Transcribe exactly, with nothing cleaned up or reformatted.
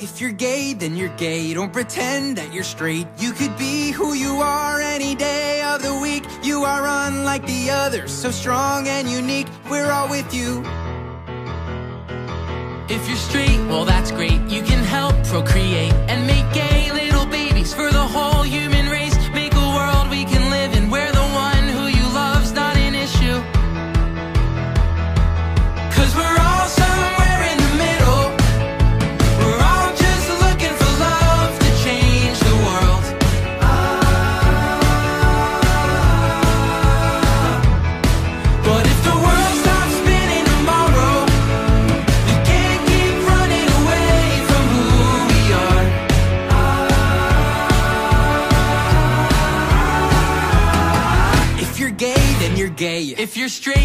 If you're gay, then you're gay. Don't pretend that you're straight. You could be who you are any day of the week. You are unlike the others, so strong and unique. We're all with you. If you're straight, well that's great. You can help procreate and make gay little babies for the whole human race. Make a world we can live in where the one who you love's not an issue. Cause we're all somewhere in the middle. We're all just looking for love to change the world. But if the world stops spinning tomorrow, we can't keep running away from who we are. If you're gay, then you're gay. If you're straight,